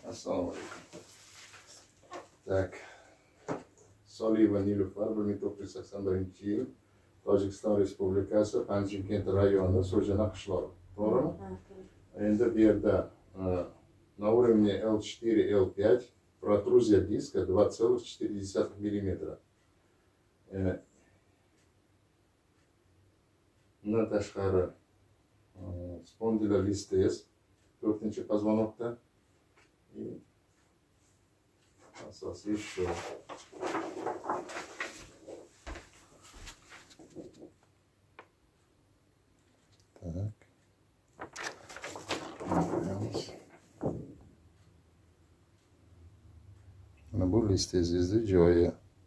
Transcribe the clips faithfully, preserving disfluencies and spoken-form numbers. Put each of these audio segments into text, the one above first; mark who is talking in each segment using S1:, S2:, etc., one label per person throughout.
S1: Assalomu alaykum. Tak. Soliyeva Nilufar bir ming to'qqiz yuz sakson birinchi yil Tojikiston Respublikasi Panjimkent rayoni So'jana qishlog'i. To'g'rimi? Endi bu yerda на уровне эл четыре эл пять протрузия диска два целых четыре десятых миллиметра. Bundan tashqari spondylolistez to'rtinchi poзвонокda asosiy shu. Так. Mana bu listezizni joyi.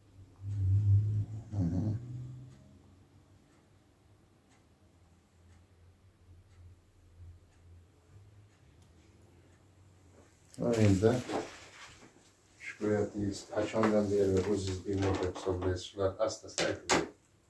S1: Endi shikoyatingiz qachondan beri o'zingiz bemorga hisoblaysiz? Shular asta-asta aytib bering.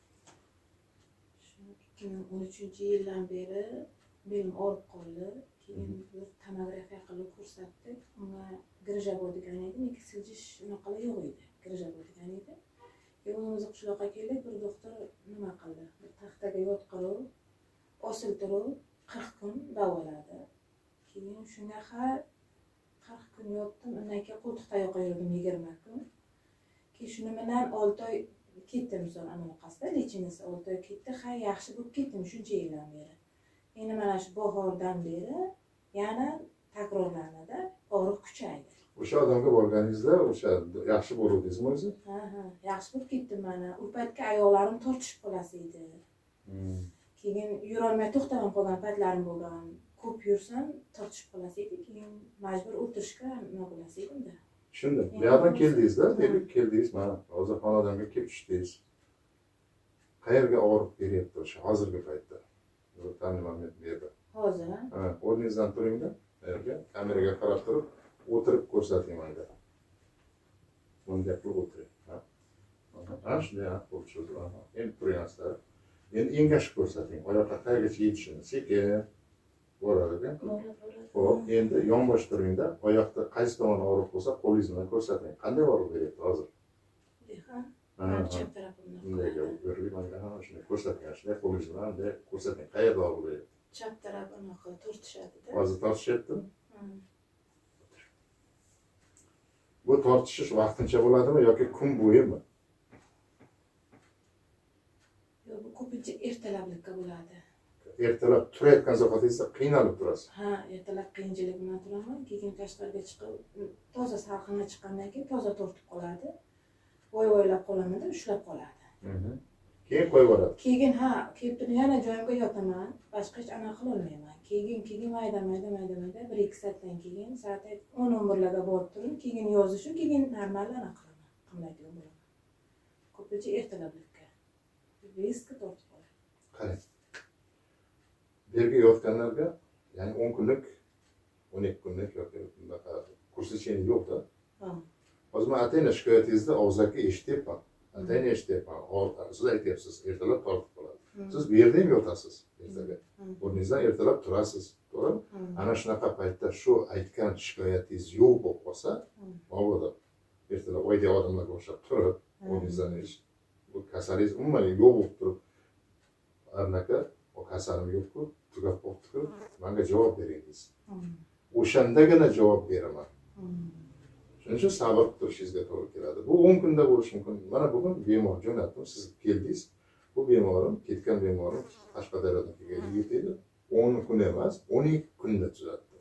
S2: ikki ming o'n uchinchi yildan beri belim og'rib qoldi. Keyin bir tomografiya qilib ko'rsatdik. Unga grija bo'lgan edi, lekin siljish unaqalar yo'q edi. Grija bo'lgan edi. Keyin o'zimiz qishloqqa keldik, bir doktor nima qildi? Bir taxtaga yotqirib, osiltirib qirq kun davoladi. Keyin shunga har qirq kun yotdim, undan keyin qo'ltiqda yoqa yurdim yigirma kun. Keyin shuni bilan olti oy ketdim, son anaqasida lechingisi olti oy ketdi. Ha, yaxshi bo'lib ketdim shuncha yildan beri. Endi mana shu bahordan beri yana takrorlanadi, og'riq kuchaydi.
S1: O'sha odamga borganingizda o'sha yaxshi bo'ldingizmi o'zi?
S2: Ha, ha, yaxshi bo'lib ketdim mana. U paytga oyoqlarim tortishib qolasi edi. Keyin yurolmay to'xtamay qolgan paytlarim bo'lgan. Ko'p yursam tortishib qolasi edi. Keyin majbur o'tirishga nima bo'lasi edim-da.
S1: Tushundim. Bu yerdan keldingizda, demak keldingiz, mana hozir xonadonga kelib tushdingiz. Qayerga og'riq beryapti o'sha hozirgi paytda? Ta'minot berdi.
S2: Hozir,
S1: ha, o'rningizdan turingda, yerga kameraga qarab turib, o'tirib ko'rsating menga. Bunday qilib o'tiring, ha. Ha, shunday ha, qo'l cho'zib, ha. Endi turingizlar. Endi engashib ko'rsating, oyoqqa qayergacha yetishini, sekin boradi. Xo'p, endi yonbosh turingda, oyoqda qaysi tomon og'riq bo'lsa, qo'lingiz bilan ko'rsating. Qanday og'riq beryapti hozir?
S2: Ha, chap tarafimdan.
S1: Bunday o'rib menga ham shunday ko'rsating, shunday qo'lingiz bilan bunday ko'rsating. Qayerda og'riq beryapti?
S2: Chap tarafini tortishadi-da.
S1: Hozir tortishyaptimi? Bu tortishish vaqtincha bo'ladimi yoki kun bo'yimi?
S2: Yo'q, bu ko'pincha ertalablikka bo'ladi.
S1: Ertalab turayotgan zahotingizda qiynalib turasiz.
S2: Ha, ertalab qiyinchilik bilan turaman, keyin tashqariga chiqib, toza salqinga chiqqandan keyin toza tortib qoladi. Voy-voylab qolaman-da, ushlab qoladi.
S1: Keyin qo'yib yuboradi.
S2: Keyin ha, kelib turib yana joyimga yotaman, boshqa hech anaqa qila olmayman. Keyin keyin mayda mayda mayda mayda bir ikki soatdan keyin soat o'n o'n birlarga borib turib, keyin yozishim, keyin normal anaqa qilaman. Qilmaydigan bo'laman. Ko'pincha ertalablikka riskka tortib qoladi.
S1: Qarang. Bu yerga yotganlarga, ya'ni o'n kunlik, o'n ikki kunlik yoki bunaqa kurslicheniya yo'q-da.
S2: Ha.
S1: Hozir men atayna shikoyatingizni og'zaki eshityapman. Atayna eshityapman. Siz aytyapsiz, ertalab tortib qoladi. Siz bu yerda ham yotasiz ertaga. O'rningizdan ertalab turasiz, to'g'rimi? Ana shunaqa paytda shu aytgan shikoyatingiz yo'q bo'lib qolsa, mabodo ertalab oyda odamlarga o'xshab turib, o'rningizdan bu kasalingiz umuman yo'q bo'lib turib, anaqa o kasalim yo'q-ku, tugab qolibdi-ku, menga javob beringiz. O'shandagina javob beraman. Shuning uchun sabr qilib turishingizga to'g'ri keladi. Bu o'n kunda bo'lishi mumkin. Mana bugun bemor jo'natdim, siz keldingiz. Bu bemorim, ketgan bemorim Qashqadaryodan kelgan yigit edi. o'n kun emas, o'n ikki kunda tuzatdi.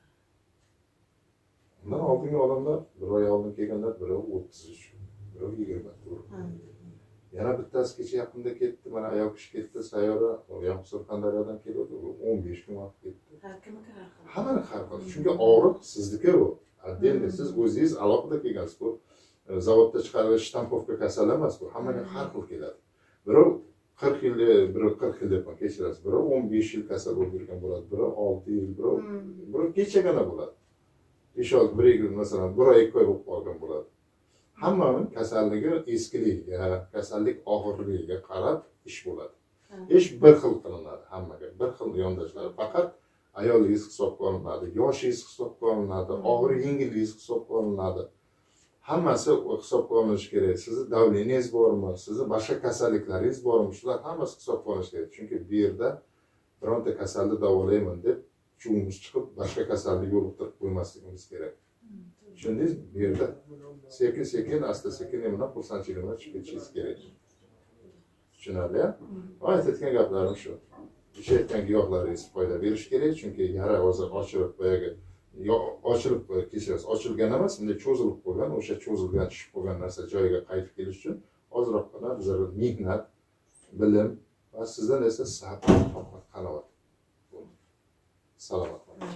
S1: Undan oldingi odamlar, bir oy oldin kelganlar, biri o'ttiz uch, biri yigirma to'rt. Yana bittasi kecha yaqinda ketdi, mana ayol kishi ketdi, sayyora, Yoqub Surxondaryodan keldi, o'n besh kun vaqt ketdi.
S2: Har kimga har xil.
S1: Hammani har xil. Chunki og'riq sizniki bu. Отдельно siz o'zingiz alohida kelgansiz. Bu zavodda chiqarilish shtampovka kasal emas bu. Hammaga har xil keladi. Birov qirq yil, birov qirq yil deb kechirasiz. Birov o'n besh yil kasal bo'lib yurgan bo'ladi, birov olti yil, birov birov kechagina bo'ladi. besh olti bir yil masalan bir oy ikki oy bo'lib qolgan bo'ladi. Hammaning kasalligi eskiligiga, kasallik og'irligiga qarab ish bo'ladi. Ish bir xil qilinadi hammaga, bir xil yondashlar. Faqat ayolligingiz hisobga olinadi, yoshingiz hisobga olinadi, og'ir yengilligingiz hisobga olinadi. Hammasi hisobga olinishi kerak. Sizni davleniyingiz bormi, sizni boshqa kasalliklaringiz bormi, shular hammasi hisobga olinishi kerak. Chunki bu yerda bironta kasalni davolayman deb chuvimiz chiqib, boshqa kasalni yo'liqtirib qo'ymasligimiz kerak. Tushundingizmi? Bu yerda sekin-sekin, asta-sekin nima xursandchilik bilan chiqib ketishingiz kerak. Tushunarli-ya? Aytayotgan gaplarim shu. O'sha aytgan giyohlaringiz foyda berish kerak, chunki yara hozir ochilib boyagi ochilib kechirasiz, ochilgan emas, bunday cho'zilib qolgan, o'sha cho'zilgan, tushib qolgan narsa joyiga qaytib kelish uchun ozroqgina bizga mehnat, bilim va sizdan esa sabr, toqat, qanoat. Salomat bo'ling.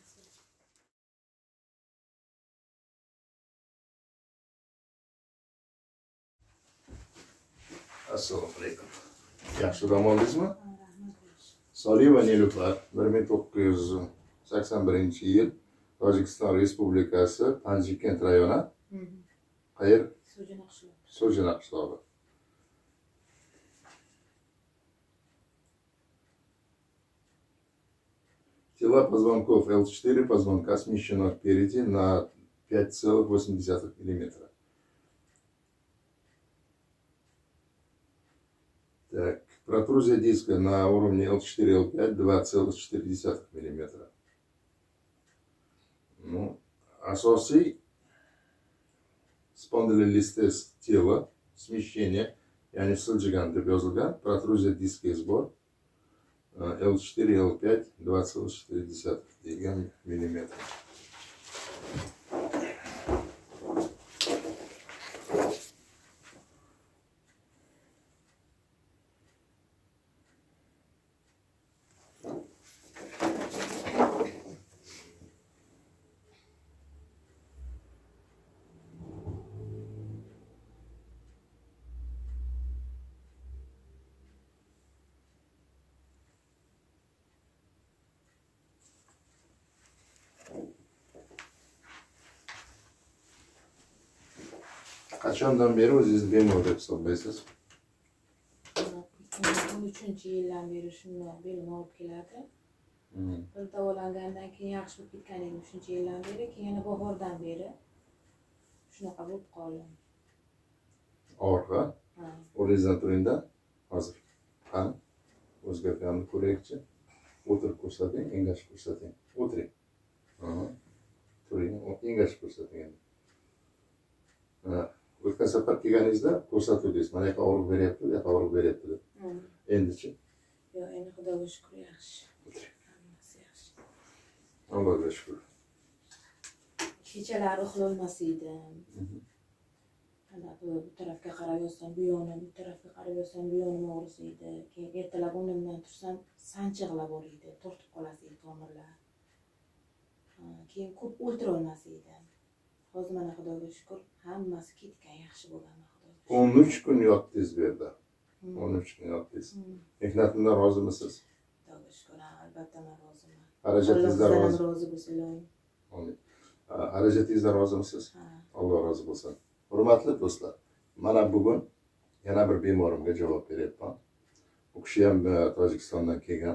S1: Assalomu alaykum. Yaxshi dam oldingizmi? Soliyeva Nilufar bir ming to'qqiz yuz sakson birinchi yil Tojikiston Respublikasi Panjikent rayoni. Qayer? So'jina qishlog'i. Тела позвонков эл четыре, позвонка смещено впереди на пять целых восемь десятых миллиметра. Так, протрузия диска на уровне эл четыре эл пять два целых четыре десятых миллиметра. Ну, asosiy spondilolistез tela смещение, ya'ni siljigan deb yozilgan, protruzия diskingiz bor. эл четыре эл пять два целых четыре десятых degan millimetr. Qachondan beri o'zingizni bemor deb hisoblaysiz?
S2: o'n uchinchi yildan beri shuni belim olib keladi. Bir davolangandan keyin yaxshi bo'lib ketgan edim shuncha yildan beri, keyin yana bahordan beri shunaqa bo'lib qoldim.
S1: Og'riqmi? Ha. O'rningizdan turingda hozir. Ha. O'zgarganini ko'raylikchi. O'tirib ko'rsating, engashib ko'rsating. O'tiring. Ha. Turing, engashib ko'rsating. Ha. O'tgan safar kelganingizda ko'rsatuvdingiz, mana yoqqa og'riq beryapti, bu yoqqa og'riq beryapti deb. Endichi?
S2: Yo'q, endi Xudoga shukr yaxshi. Hammasi yaxshi.
S1: Allohga shukr.
S2: Kechalari uxlolmas edim. Ana bu tarafga qarab yotsam, bu yonim, bu tarafga qarab yotsam, bu yonim og'risaydi. Keyin ertalab o'rnimdan tursam, sanchiqlab boriydi, tortib qolasiz tomirlar. Keyin ko'p o'ltira olmas edim. Hozir mana Xudoga shukr, hammasi ketgan, yaxshi bo'lgan Xudoga.
S1: o'n uch kun yotdingiz bu yerda. o'n uch kun yotdingiz. Mehnatimdan rozimisiz?
S2: Xudoga shukr, albatta men roziman.
S1: Xarajatingizdan rozi
S2: rozi bo'lsin.
S1: Amin. Xarajatingizdan rozimisiz? Alloh rozi bo'lsin. Hurmatli do'stlar, mana bugun yana bir bemorimga javob beryapman. Bu kishi ham Tojikistondan kelgan.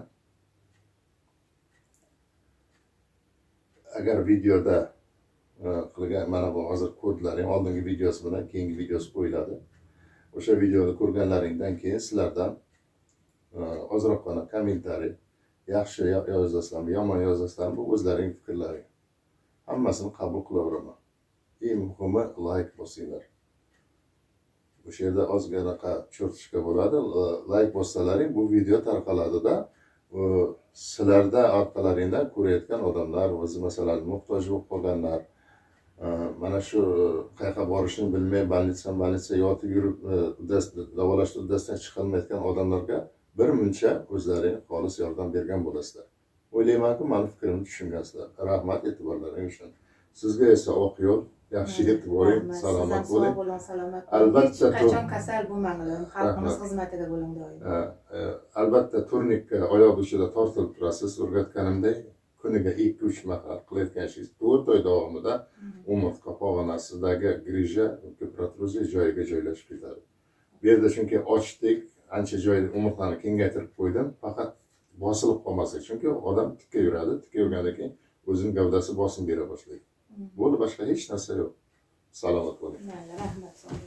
S1: Agar videoda qilgan mana bu hozir kodlaring oldingi videosi bilan keyingi videosi qo'yiladi. O'sha videoni ko'rganlaringdan keyin sizlardan ozroqgina kommentariy, yaxshi yozasizlarmi, yomon yozasizlarmi, bu o'zlaring fikrlaring. Hammasini qabul qilaveraman. Eng muhimi like bosinglar. O'sha yerda ozgina cho'rtishga bo'ladi. Like bossalaring bu video tarqaladida, sizlarda orqalaringdan ko'rayotgan odamlar, o'zi masalan muhtoj bo'lib qolganlar, mana shu qayerga borishni bilmay больница больница yotib yurib davolash uddasidan chiqolmayotgan odamlarga bir muncha o'zlaring xolis yordam bergan bo'lasizlar. O'ylaymanki, meni fikrimni tushungansizlar. Rahmat e'tiborlaring uchun. Sizga esa oq yo'l, yaxshi yetib boring, salomat bo'ling. Albatta,
S2: qachon kasal bo'lmanglar, xalqimiz xizmatida bo'ling doim.
S1: Albatta, turnikka oyoq uchiga tortilib turasiz, o'rgatganimdek kuniga ikki uch marta qilayotgan ishingiz to'rt oy davomida umurtqa pog'onasidagi grija, protruzia joyiga joylashib ketadi. Bu yerda chunki ochdik, ancha joyni umurtqani kengaytirib qo'ydim, faqat bosilib qolmaslik. Chunki odam tikka yuradi, tikka yurgandan keyin o'zining gavdasi bosim bera boshlaydi. Bo'ldi, boshqa hech narsa yo'q. Salomat bo'ling.
S2: Mayli, rahmat.